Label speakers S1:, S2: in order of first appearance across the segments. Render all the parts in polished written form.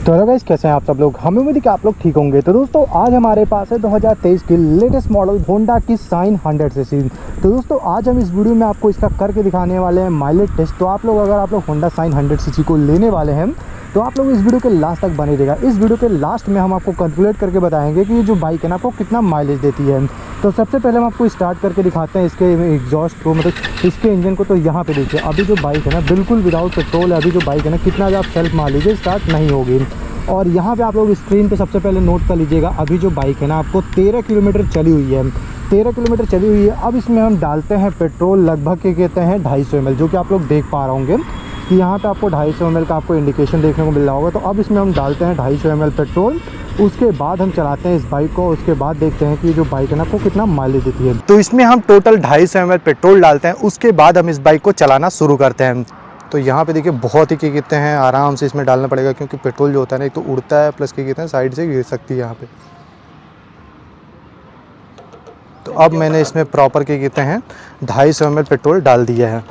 S1: तो hello guys, कैसे हैं आप सब लोग। हमें उम्मीद है कि आप लोग ठीक होंगे। तो दोस्तों आज हमारे पास है 2023 की लेटेस्ट मॉडल होंडा की साइन 100 सीसी। तो दोस्तों आज हम इस वीडियो में आपको इसका करके दिखाने वाले हैं माइलेज टेस्ट। तो आप लोग अगर आप लोग होंडा साइन 100 सीसी को लेने वाले हैं तो आप लोग इस वीडियो के लास्ट तक बने रहेगा। इस वीडियो के लास्ट में हम आपको कैलकुलेट करके बताएंगे कि ये जो बाइक है ना आपको कितना माइलेज देती है। तो सबसे पहले हम आपको स्टार्ट करके दिखाते हैं इसके एग्जॉस्ट को, मतलब इसके इंजन को। तो यहाँ पे देखिए अभी जो बाइक है ना बिल्कुल विदाउट पेट्रोल है। अभी जो बाइक है ना कितना भी आप सेल्फ मार लीजिए स्टार्ट नहीं होगी। और यहाँ पे आप लोग स्क्रीन पे सबसे पहले नोट कर लीजिएगा अभी जो बाइक है ना आपको 13 किलोमीटर चली हुई है। 13 किलोमीटर चली हुई है। अब इसमें हम डालते हैं पेट्रोल लगभग के कहते हैं 250 ml, जो कि आप लोग देख पा रहे होंगे कि यहाँ पे आपको 250 ml का आपको इंडिकेशन देखने को मिल रहा होगा। तो अब इसमें हम डालते हैं 250 ml पेट्रोल। उसके बाद हम चलाते हैं इस बाइक को। उसके बाद देखते हैं कि जो बाइक है ना आपको कितना माइलेज देती है। तो इसमें हम टोटल 250 ml पेट्रोल डालते हैं। उसके बाद हम इस बाइक को चलाना शुरू करते हैं। तो यहाँ पे देखिए बहुत ही क्या कहते हैं आराम से इसमें डालना पड़ेगा, क्योंकि पेट्रोल जो होता है ना एक तो उड़ता है प्लस क्या कहते हैं साइड से गिर सकती है यहाँ पे। तो अब मैंने इसमें प्रॉपर क्या कहते हैं 250 ml पेट्रोल डाल दिया है।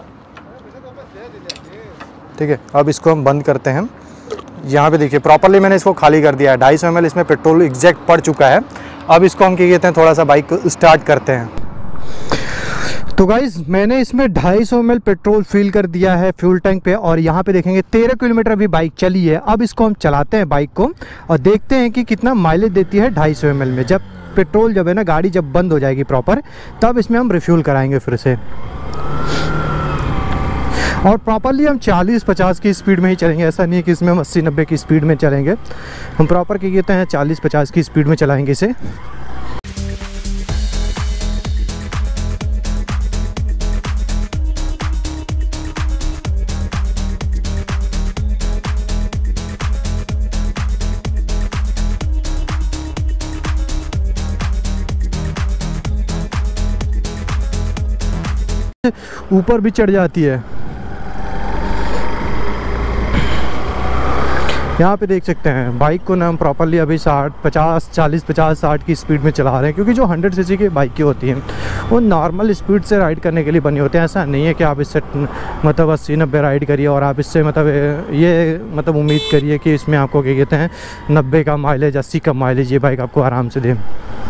S1: ठीक है, अब इसको हम बंद करते हैं। यहाँ पे देखिए प्रॉपरली मैंने इसको खाली कर दिया है। 250 ml इसमें पेट्रोल एग्जैक्ट पड़ चुका है। अब इसको हम क्या कहते हैं थोड़ा सा बाइक को स्टार्ट करते हैं। तो गाइज़ मैंने इसमें 250 ml पेट्रोल फिल कर दिया है फ्यूल टैंक पे। और यहाँ पे देखेंगे 13 किलोमीटर अभी बाइक चली है। अब इसको हम चलाते हैं बाइक को और देखते हैं कि कितना माइलेज देती है 250 ml में। जब पेट्रोल जब है ना गाड़ी जब बंद हो जाएगी प्रॉपर, तब इसमें हम रिफ्यूल कराएंगे फिर से। और प्रॉपरली हम 40-50 की स्पीड में ही चलेंगे। ऐसा नहीं है कि इसमें हम 80-90 की स्पीड में चलेंगे। हम प्रॉपर क्या कहते हैं 40-50 की स्पीड में चलाएंगे इसे। ऊपर भी चढ़ जाती है। यहाँ पे देख सकते हैं बाइक को ना हम प्रॉपरली अभी 40-50 की स्पीड में चला रहे हैं, क्योंकि जो 100 सीसी की बाइकें होती हैं वो नॉर्मल स्पीड से राइड करने के लिए बनी होती हैं। ऐसा नहीं है कि आप इससे मतलब 80-90 राइड करिए और आप इससे मतलब ये मतलब उम्मीद करिए कि इसमें आपको क्या कहते हैं 90 का माइलेज 80 का माइलेज ये बाइक आपको आराम से दे।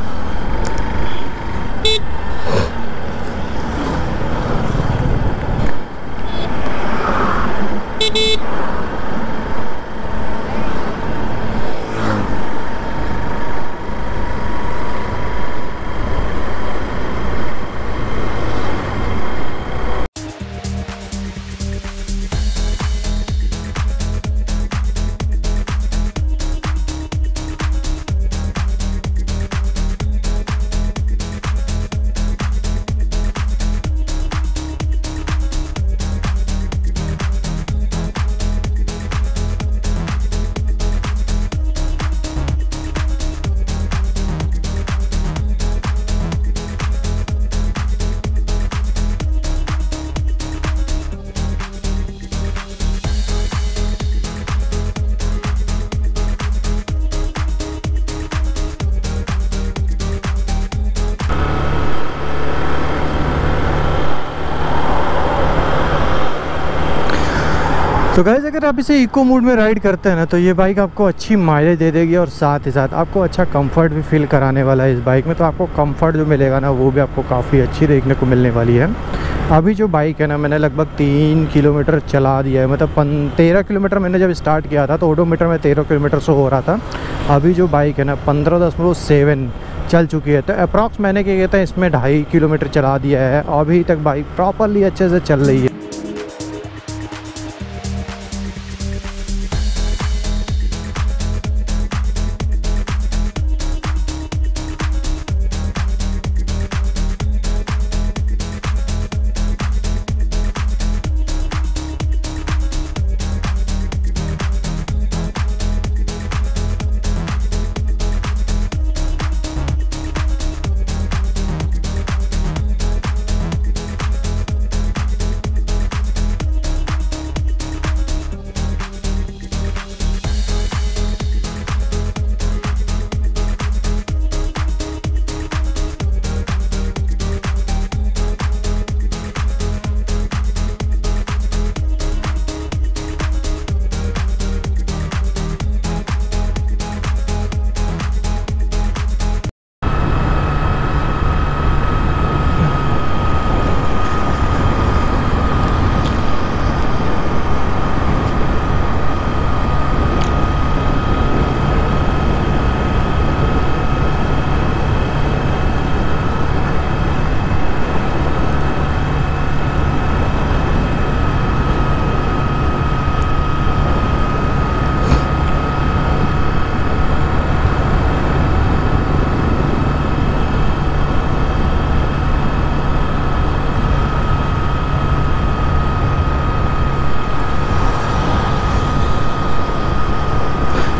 S1: तो गाइस अगर आप इसे इको मोड में राइड करते हैं ना तो ये बाइक आपको अच्छी माइलेज दे देगी और साथ ही साथ आपको अच्छा कंफर्ट भी फील कराने वाला है इस बाइक में। तो आपको कंफर्ट जो मिलेगा ना वो भी आपको काफ़ी अच्छी देखने को मिलने वाली है। अभी जो बाइक है ना मैंने लगभग 3 किलोमीटर चला दिया है। मतलब 13 किलोमीटर मैंने जब स्टार्ट किया था तो ओडोमीटर में 13 किलोमीटर शो हो रहा था। अभी जो बाइक है ना 15.7 चल चुकी है। तो अप्रॉक्स मैंने क्या कहते हैं इसमें 2.5 किलोमीटर चला दिया है। अभी तक बाइक प्रॉपरली अच्छे से चल रही है।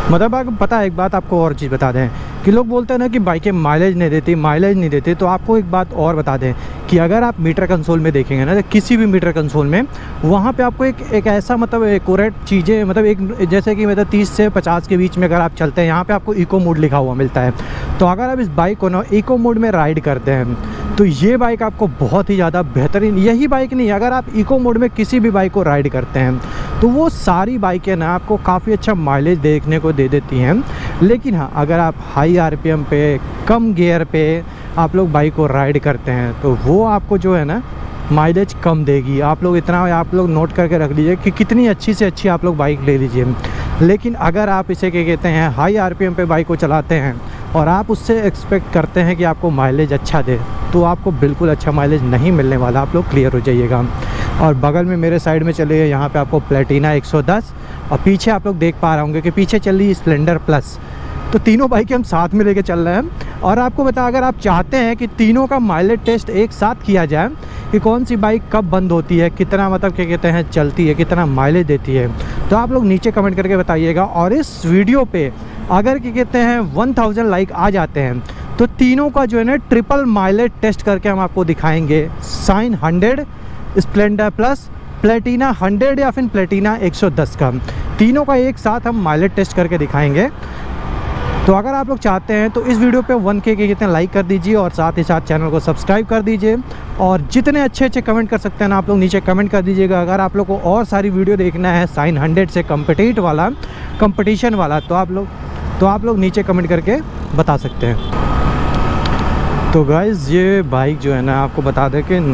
S1: मतलब आपको पता है, एक बात आपको और चीज़ बता दें कि लोग बोलते हैं ना कि बाइकें माइलेज नहीं देती, तो आपको एक बात और बता दें कि अगर आप मीटर कंसोल में देखेंगे ना, तो किसी भी मीटर कंसोल में वहाँ पे आपको एक ऐसा मतलब एक्यूरेट चीज़ें, मतलब एक जैसे कि मतलब 30 से 50 के बीच में अगर आप चलते हैं, यहाँ पे आपको इको मोड लिखा हुआ मिलता है। तो अगर आप इस बाइक को ना इको मोड में राइड करते हैं तो ये बाइक आपको बहुत ही ज़्यादा बेहतरीन, यही बाइक नहीं, अगर आप इको मोड में किसी भी बाइक को राइड करते हैं तो वो सारी बाइकें ना आपको काफ़ी अच्छा माइलेज देखने को दे देती हैं। लेकिन हाँ, अगर आप हाई आरपीएम पे, कम गियर पे आप लोग बाइक को राइड करते हैं तो वो आपको जो है ना माइलेज कम देगी। आप लोग नोट करके रख लीजिए कि कितनी अच्छी से अच्छी आप लोग बाइक ले लीजिए। लेकिन अगर आप इसे क्या कहते हैं हाई आरपीएम पे बाइक को चलाते हैं और आप उससे एक्सपेक्ट करते हैं कि आपको माइलेज अच्छा दे, तो आपको बिल्कुल अच्छा माइलेज नहीं मिलने वाला। आप लोग क्लियर हो जाइएगा। और बगल में मेरे साइड में चलिए, यहाँ पे आपको प्लेटिना 110 और पीछे आप लोग देख पा रहे होंगे कि पीछे चल रही स्प्लेंडर प्लस। तो तीनों बाइकें हम साथ में लेके चल रहे हैं। और आपको बता, अगर आप चाहते हैं कि तीनों का माइलेज टेस्ट एक साथ किया जाए कि कौन सी बाइक कब बंद होती है, कितना मतलब क्या कहते हैं चलती है, कितना माइलेज देती है, तो आप लोग नीचे कमेंट करके बताइएगा। और इस वीडियो पे अगर क्या कहते हैं 1000 लाइक आ जाते हैं तो तीनों का जो है ना ट्रिपल माइलेज टेस्ट करके हम आपको दिखाएंगे। साइन 100, स्प्लेंडर प्लस, प्लेटिना 100 या फिर प्लेटिना 110 का, तीनों का एक साथ हम माइलेज टेस्ट करके दिखाएंगे। तो अगर आप लोग चाहते हैं तो इस वीडियो पे 1K के कितने लाइक कर दीजिए और साथ ही साथ चैनल को सब्सक्राइब कर दीजिए। और जितने अच्छे अच्छे कमेंट कर सकते हैं ना आप लोग नीचे कमेंट कर दीजिएगा। अगर आप लोग को और सारी वीडियो देखना है साइन 100 से कंपटीशन वाला तो आप लोग नीचे कमेंट करके बता सकते हैं। तो गाइज़ ये बाइक जो है ना आपको बता दें कि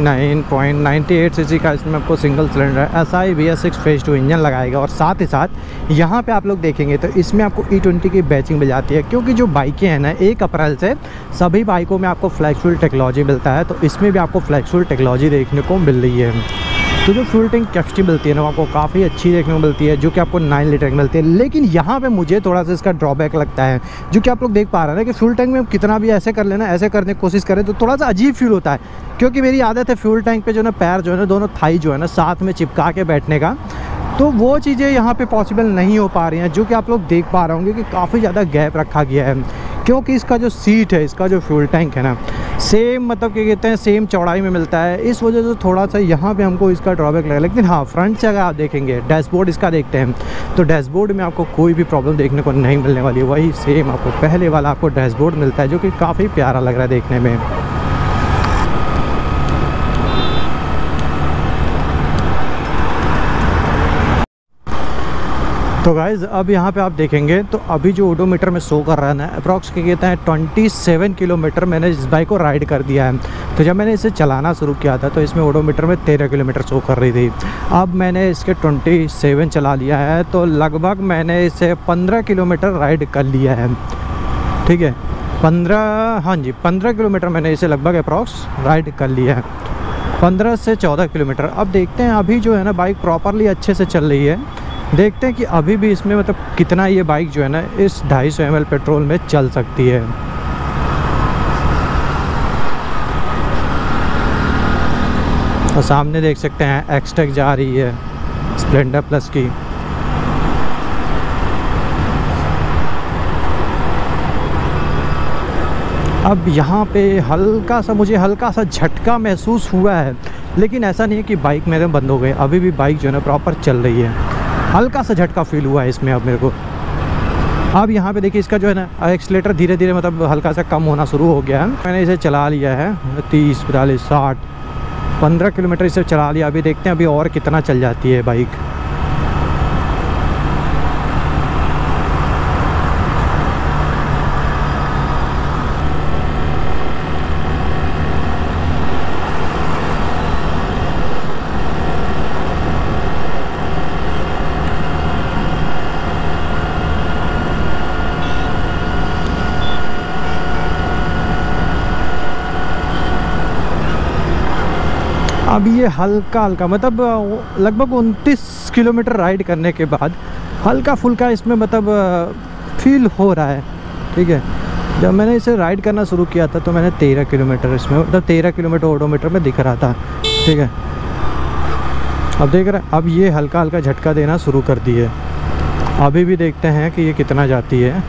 S1: 99.98 सीसी का इसमें आपको single cylinder SI BS6 phase 2 engine लगाएगा। और साथ ही साथ यहाँ पे आप लोग देखेंगे तो इसमें आपको E20 की बैचिंग मिल जाती है, क्योंकि जो बाइकें हैं ना 1 अप्रैल से सभी बाइकों में आपको फ्लैक्सफुल टेक्नोलॉजी मिलता है, तो इसमें भी आपको फ्लैक्सफुल टेक्नोलॉजी देखने को मिल रही है। तो जो फ्यूल टैंक कैपेसिटी मिलती है ना आपको काफ़ी अच्छी देखने को मिलती है, जो कि आपको 9 लीटर की मिलती है। लेकिन यहाँ पे मुझे थोड़ा सा इसका ड्रॉबैक लगता है, जो कि आप लोग देख पा रहे हैं कि फ्यूल टैंक में कितना भी ऐसे कर लेना, ऐसे करने की कोशिश करें तो थोड़ा सा अजीब फील होता है। क्योंकि मेरी आदत है फ्यूल टैंक पे जो ना पैर जो है ना दोनों थाई जो है ना साथ में चिपका के बैठने का, तो वो चीज़ें यहाँ पे पॉसिबल नहीं हो पा रही हैं। जो कि आप लोग देख पा रहे होंगे कि काफ़ी ज़्यादा गैप रखा गया है, क्योंकि इसका जो सीट है, इसका जो फ्यूल टैंक है ना सेम मतलब क्या कहते हैं सेम चौड़ाई में मिलता है। इस वजह से थोड़ा सा यहाँ पे हमको इसका ड्रॉबैक लगा। लेकिन हाँ, फ्रंट से अगर आप देखेंगे डैशबोर्ड इसका देखते हैं तो डैशबोर्ड में आपको कोई भी प्रॉब्लम देखने को नहीं मिलने वाली है। वही सेम आपको पहले वाला आपको डैशबोर्ड मिलता है, जो कि काफ़ी प्यारा लग रहा है देखने में। तो गाइज़ अब यहाँ पे आप देखेंगे तो अभी जो ओडोमीटर में शो कर रहा है ना अप्रॉक्स क्या कहते हैं 27 किलोमीटर मैंने इस बाइक को राइड कर दिया है। तो जब मैंने इसे चलाना शुरू किया था तो इसमें ओडोमीटर में 13 किलोमीटर शो कर रही थी। अब मैंने इसके 27 चला लिया है, तो लगभग मैंने इसे 15 किलोमीटर राइड कर लिया है। ठीक है, 15 किलोमीटर मैंने इसे लगभग अप्रॉक्स राइड कर लिया है, 15 से 14 किलोमीटर। अब देखते हैं अभी जो है ना बाइक प्रॉपरली अच्छे से चल रही है, देखते हैं कि अभी भी इसमें मतलब कितना ये बाइक जो है ना इस 250 ml पेट्रोल में चल सकती है। और सामने देख सकते हैं एक्सटेक जा रही है स्प्लेंडर प्लस की। अब यहाँ पे मुझे हल्का सा झटका महसूस हुआ है, लेकिन ऐसा नहीं है कि बाइक मेरे बंद हो गई। अभी भी बाइक जो है ना प्रॉपर चल रही है, हल्का सा झटका फील हुआ है इसमें अब मेरे को। अब यहाँ पे देखिए इसका जो है ना एक्सीलेटर धीरे धीरे मतलब हल्का सा कम होना शुरू हो गया है। मैंने इसे चला लिया है 30, 45, 60, 15 किलोमीटर इसे चला लिया। अभी देखते हैं अभी और कितना चल जाती है बाइक। अब ये हल्का मतलब लगभग 29 किलोमीटर राइड करने के बाद हल्का फुल्का इसमें मतलब फील हो रहा है। ठीक है, जब मैंने इसे राइड करना शुरू किया था तो मैंने 13 किलोमीटर इसमें मतलब 13 किलोमीटर ओडोमीटर में दिख रहा था। ठीक है, अब देख रहे हैं अब ये हल्का हल्का झटका देना शुरू कर दिए। अभी भी देखते हैं कि ये कितना जाती है।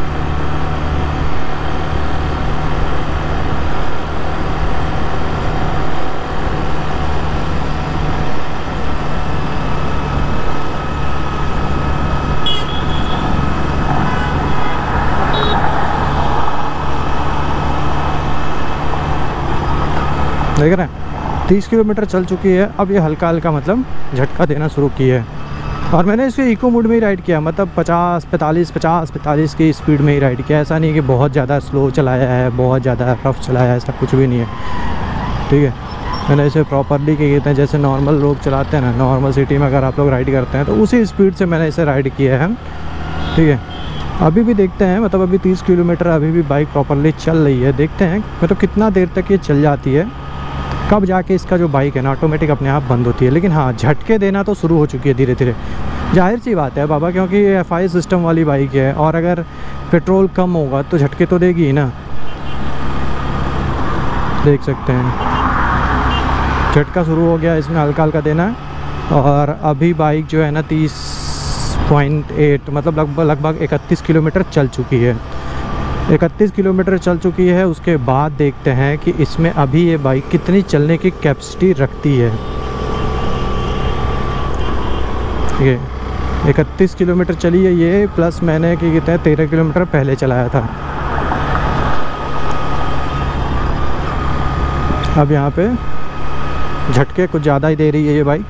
S1: देख रहे हैं 30 किलोमीटर चल चुकी है। अब ये हल्का हल्का मतलब झटका देना शुरू की है। और मैंने इसको इको मोड में ही राइड किया, मतलब 50-45 की स्पीड में ही राइड किया। ऐसा नहीं कि बहुत ज़्यादा स्लो चलाया है, बहुत ज़्यादा रफ चलाया है, ऐसा कुछ भी नहीं है। ठीक है, मैंने इसे प्रॉपरली क्या कहते हैं, जैसे नॉर्मल लोग चलाते हैं ना, नॉर्मल सिटी में अगर आप लोग राइड करते हैं तो उसी स्पीड से मैंने इसे राइड किया है। ठीक है, अभी भी देखते हैं, मतलब अभी 30 किलोमीटर अभी भी बाइक प्रॉपरली चल रही है। देखते हैं मतलब कितना देर तक ये चल जाती है, कब जाके इसका जो बाइक है ना ऑटोमेटिक अपने आप बंद होती है। लेकिन हाँ, झटके देना तो शुरू हो चुकी है धीरे धीरे। जाहिर सी बात है बाबा, क्योंकि ये FI सिस्टम वाली बाइक है और अगर पेट्रोल कम होगा तो झटके तो देगी ही ना। देख सकते हैं झटका शुरू हो गया, इसमें हल्का हल्का देना है। और अभी बाइक जो है ना 30.8 मतलब लगभग 31 किलोमीटर चल चुकी है। 31 किलोमीटर चल चुकी है। उसके बाद देखते हैं कि इसमें अभी ये बाइक कितनी चलने की कैपेसिटी रखती है। ये 31 किलोमीटर चली है ये, प्लस मैंने क्या कहते हैं 13 किलोमीटर पहले चलाया था। अब यहाँ पे झटके कुछ ज़्यादा ही दे रही है ये बाइक।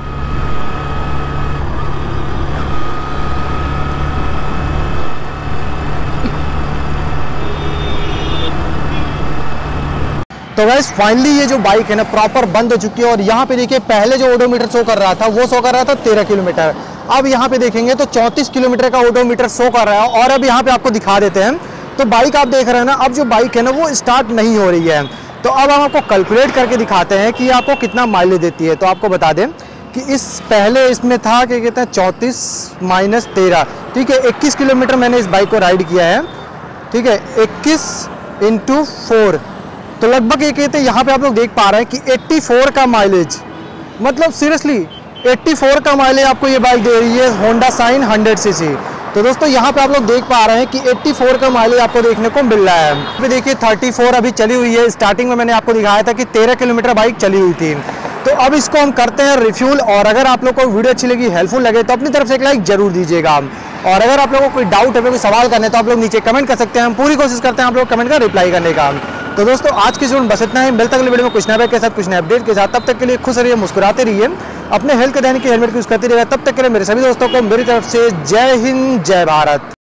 S2: तो गाइस फाइनली ये जो बाइक है ना प्रॉपर बंद हो चुकी है। और यहाँ पे देखिए पहले जो ओडोमीटर शो कर रहा था वो शो कर रहा था 13 किलोमीटर। अब यहाँ पे देखेंगे तो 34 किलोमीटर का ओडोमीटर शो कर रहा है। और अब यहाँ पे आपको दिखा देते हैं, तो बाइक आप देख रहे हैं ना, अब जो बाइक है ना वो स्टार्ट नहीं हो रही है। तो अब हम आपको कैलकुलेट करके दिखाते हैं कि आपको कितना माइलेज देती है। तो आपको बता दें कि इस पहले इसमें था क्या कहते हैं 34 - 13, ठीक है, 21 किलोमीटर मैंने इस बाइक को राइड किया है। ठीक है, 21 × 4 तो लगभग ये कहते हैं यहाँ पे आप लोग देख पा रहे हैं कि 84 का माइलेज, मतलब सीरियसली 84 का माइलेज आपको ये बाइक दे रही है होंडा शाइन 100 सीसी। तो दोस्तों यहाँ पे आप लोग देख पा रहे हैं कि 84 का माइलेज आपको देखने को मिल रहा है। अभी देखिए 34 अभी चली हुई है। स्टार्टिंग में मैंने आपको दिखाया था कि 13 किलोमीटर बाइक चली हुई थी। तो अब इसको हम करते हैं रिफ्यूल। और अगर आप लोग को वीडियो अच्छी लगी, हेल्पफुल लगे, तो अपनी तरफ से एक लाइक जरूर दीजिएगा। और अगर आप लोगों को कोई डाउट है, कोई सवाल करने, तो आप लोग नीचे कमेंट कर सकते हैं। हम पूरी कोशिश करते हैं आप लोग कमेंट का रिप्लाई करने का। तो दोस्तों आज की वीडियो में बस इतना ही। मिलता है अगले वीडियो में कुछ नए के साथ, कुछ नए अपडेट के साथ। तब तक के लिए खुश रहिए, मुस्कुराते रहिए, अपने हेल्थ का ध्यान रखिए, हेलमेट यूज करते रहिए। तब तक के लिए मेरे सभी दोस्तों को मेरी तरफ से जय हिंद, जय भारत।